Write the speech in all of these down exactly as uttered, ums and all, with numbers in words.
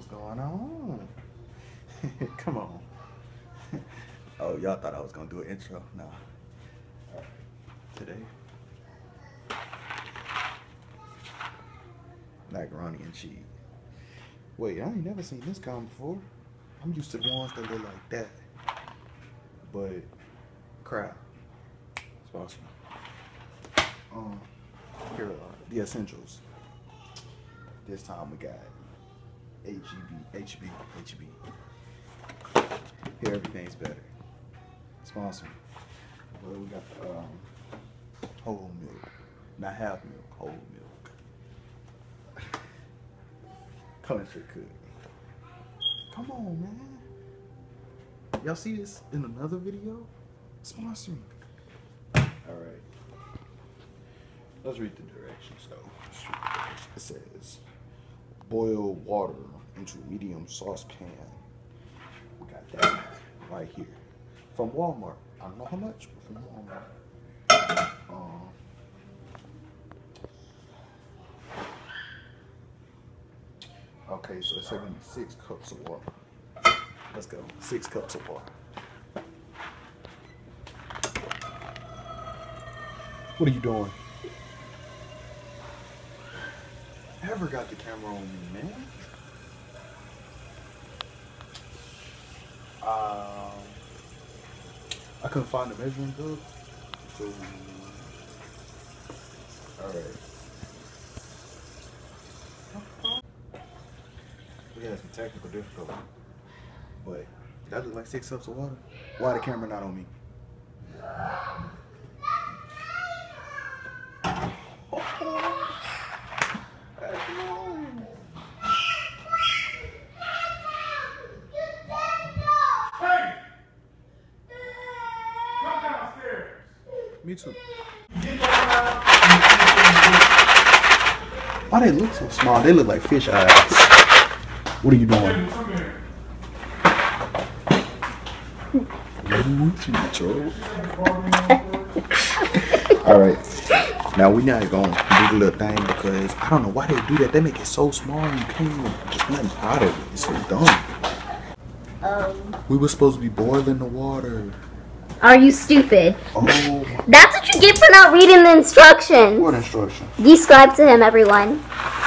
What's going on? Come on. Oh, y'all thought I was gonna do an intro? Nah. Alright. Today, macaroni and cheese. Wait, I ain't never seen this kind before. I'm used to the ones that look like that. But crap. It's awesome. Um, here are the essentials. This time we got H E B, H B, H B. Here everything's better. Sponsor. Well, we got the um, whole milk, not half milk, whole milk. Country cook. Come on, man. Y'all see this in another video? Sponsor me. All right. Let's read the directions though. It says, boil water into medium saucepan. We got that right here. From Walmart. I don't know how much, but from Walmart. Um, okay, so it's seventy-six cups of water. Let's go. Six cups of water. What are you doing? Ever got the camera on me, man? Um, I couldn't find the measuring cup, so all right. We had some technical difficulty, but that look like six cups of water. Why the camera not on me? Me too. Why they look so small? They look like fish eyes. What are you doing? Alright. Now we not gonna do the little thing because I don't know why they do that. They make it so small and you can't even get nothing out of it. It's so dumb. Um, we were supposed to be boiling the water. Are you stupid? Oh. That's what you get for not reading the instructions. What instructions? Describe to him, everyone.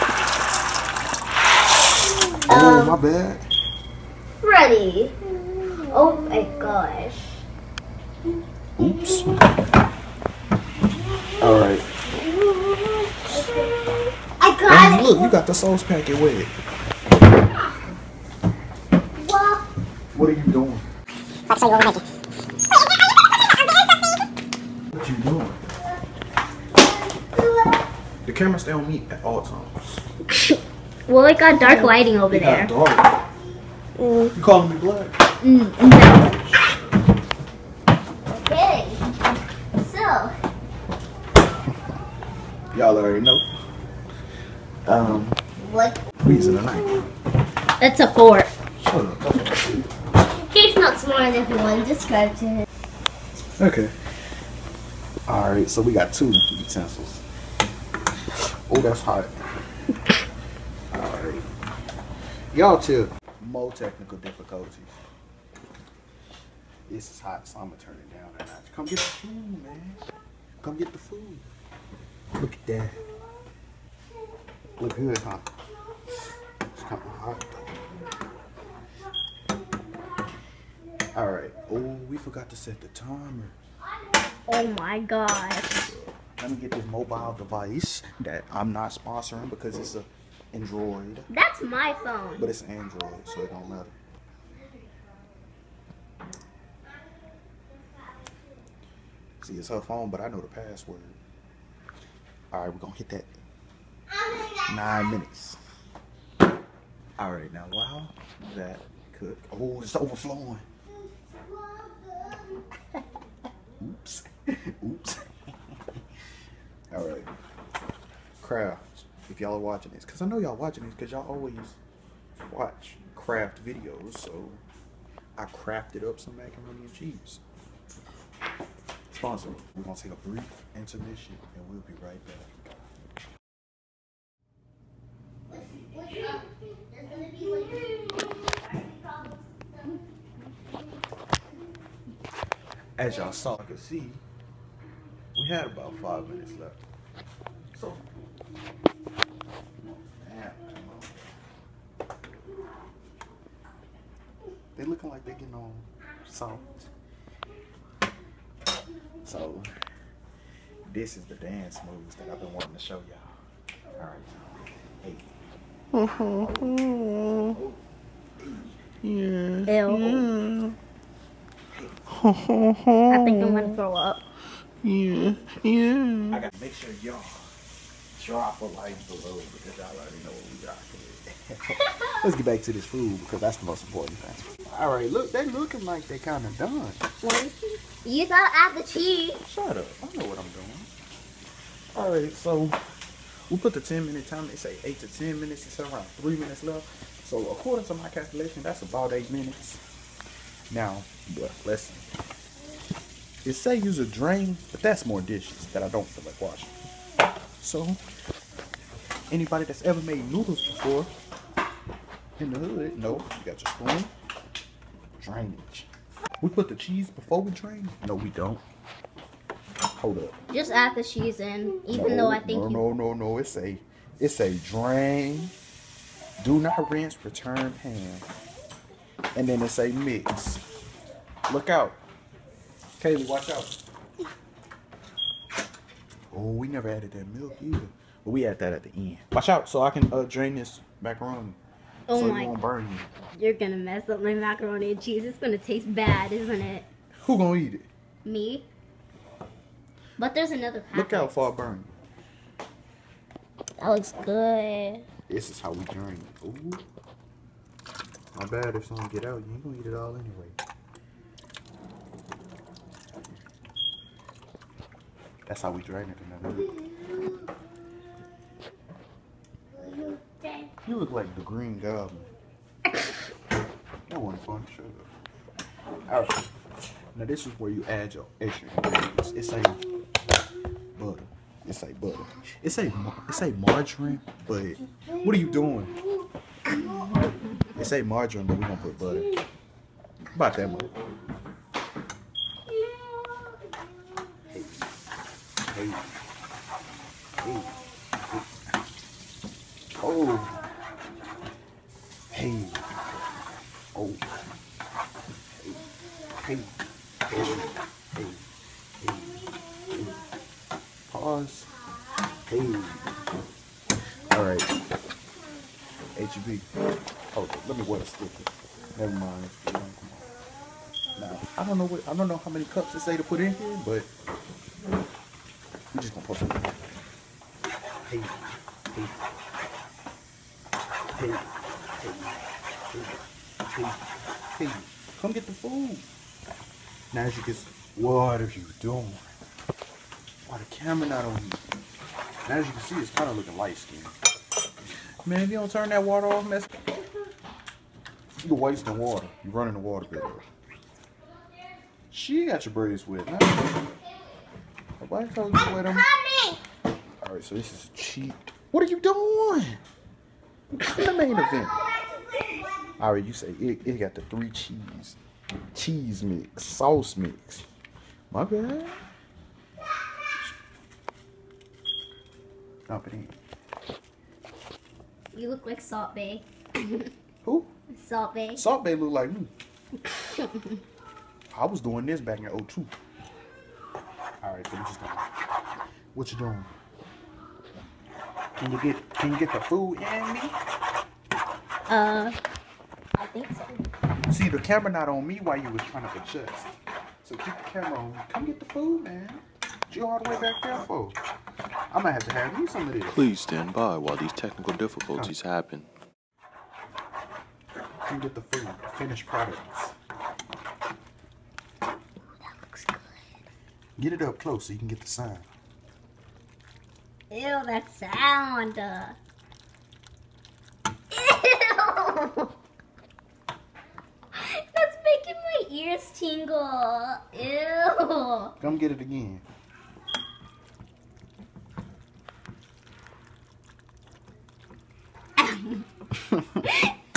Oh, um, my bad. Freddy. Oh my gosh. Oops. Alright. I got oh, it. Look, you got the sauce packet with it. What? What are you doing? I'll show you what we're making. What you doing? The camera stay on me at all times. Well, it got dark lighting over it there. Got dark. Mm. You calling me black? Mm, no. Okay. So. Y'all already know. Um. What? Reason tonight. That's a four. Shut up. He's not smarter than everyone. Describe to him. Okay. Alright, so we got two utensils. Oh, that's hot. Alright. Y'all too. More technical difficulties. This is hot, so I'm gonna turn it down a notch. Come get the food, man. Come get the food. Look at that. Look good, huh? It's kind of hot though. Alright. Oh, we forgot to set the timer. Oh my gosh. Let me get this mobile device that I'm not sponsoring because it's a Android. That's my phone. But it's Android, so it don't matter. See, it's her phone, but I know the password. Alright, we're gonna hit that. Nine minutes. Alright, now while that cook. Oh, it's overflowing. Oops. Oops. Alright. Craft. If y'all are watching this. Because I know y'all watching this because y'all always watch craft videos. So I crafted up some macaroni and cheese. Sponsor. We're going to take a brief intermission and we'll be right back. What's, what's up? There's going to be like as y'all saw, I could see, we had about five minutes left. So, damn, come on. They looking like they getting on soft. So, this is the dance moves that I've been wanting to show y'all. All right, hey. Ew. Yeah. I think I'm gonna throw up. Yeah, yeah. I gotta make sure y'all drop a like below because y'all already know what we got here. Let's get back to this food because that's the most important thing. All right, look, they looking like they kind of done. You thought add the cheese. Shut up. I know what I'm doing. All right, so we put the ten minute time. They say eight to ten minutes. It's around three minutes left. So according to my calculation, that's about eight minutes. Now, but listen. It say use a drain, but that's more dishes that I don't feel like washing. So, anybody that's ever made noodles before in the hood, no, you got your spoon, drainage. We put the cheese before we drain? No, we don't. Hold up. Just add the cheese in, even no, though I think no, you... No, no, no, it's a, it's a drain, do not rinse, return pan. And then it's a mix. Look out. Kaylee, watch out. Oh, we never added that milk either. But we add that at the end. Watch out so I can uh, drain this macaroni. Oh so my. it won't burn you. You're gonna mess up my macaroni and cheese. It's gonna taste bad, isn't it? Who gonna eat it? Me. But there's another packet. Look out for it burn. That looks good. This is how we drain it. Ooh. My bad if something get out. You ain't gonna eat it all anyway. That's how we drain it in the hood. You look like the Green Goblin. That wasn't fun. Shut up. Alright. Now this is where you add your extra ingredients. It's a butter. It's a butter. It's a it's a margarine, but what are you doing? It's a margarine, but we're gonna put butter. About that much. Hey. Hey. Oh. Hey. Oh. Hey. Hey. Hey. Hey. Hey. Hey. Pause. Hey. Alright. H E B. Oh, let me wear a sticker. Never mind. Now, I don't know what I don't know how many cups it say to put in here, but we're just gonna put it. Hey, hey, hey, hey, hey, hey, hey, come get the food. Now as you can see, what are you doing? Why the camera not on you? Now as you can see, it's kind of looking light skinned. Man, if you don't turn that water off, mess, you're wasting water. You're running the water bill. She got your braids wet. Nobody told you to wet them. Alright, so this is cheap. What are you doing? The main event. Alright, you say it, it got the three cheese. Cheese mix. Sauce mix. My bad. Dump it in. You look like Salt Bae. Who? Salt Bae. Salt Bae look like me. I was doing this back in oh two. Alright, so we just gonna... What you doing? Can you get can you get the food in me? Uh I think so. See, the camera not on me while you was trying to adjust. So keep the camera on. Come get the food, man. What you all the way back there for? I'm gonna have to have you some of this. Please stand by while these technical difficulties Come. happen. Come get the food, the finished products. That looks good. Get it up close so you can get the sound. Ew, that sound. Uh... Ew. That's making my ears tingle. Ew. Come get it again.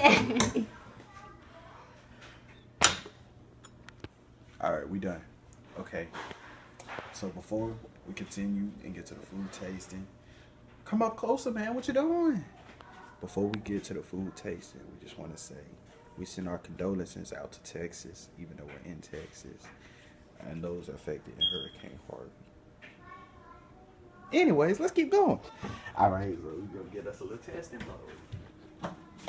All right, we done. So before we continue and get to the food tasting, come up closer, man. What you doing? Before we get to the food tasting, we just want to say we send our condolences out to Texas, even though we're in Texas, and those affected in Hurricane Harvey. Anyways, let's keep going. All right, so we're gonna get us a little testing mode.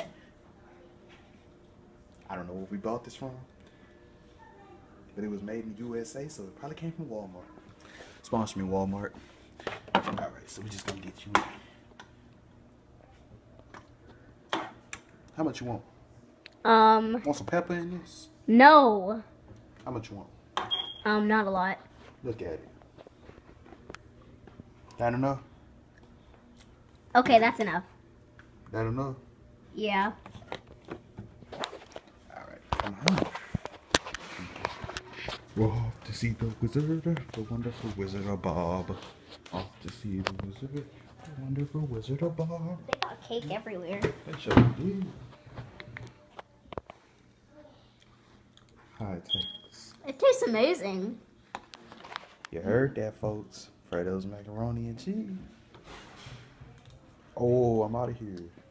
I don't know where we bought this from, but it was made in the U S A, so it probably came from Walmart. Sponsor me, Walmart. All right, so we're just gonna get you. How much you want? Um. Want some pepper in this? No. How much you want? Um. Not a lot. Look at it. That enough? Okay, that's enough. That enough? Yeah. All right, come on. We're off to see the wizard, the wonderful Wizard of Bob. Off to see the wizard, the wonderful Wizard of Bob. They got cake everywhere. They sure did. Hi, Texas. It tastes amazing. You heard that, folks. Fredo's macaroni and cheese. Oh, I'm out of here.